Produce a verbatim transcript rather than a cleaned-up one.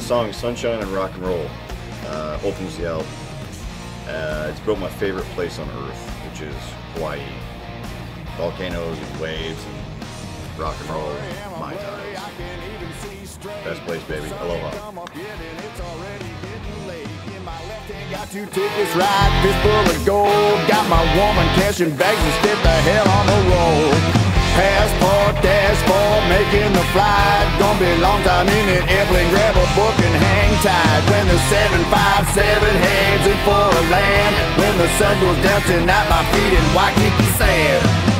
song Sunshine and Rock and Roll uh, opens the album. Uh, it's about my favorite place on earth, which is Hawaii. Volcanoes and waves and rock and roll, my times. Best place, baby. Aloha. Got two tickets right, fist full of gold. Got my woman cashing bags and step the hell on the road. Passport, dashboard, making the flight. Gonna be a long time in it, airplane, grab a book and hang tight. When the seven five seven heads in for a land. When the sun goes down tonight, my feet in Waikiki sand.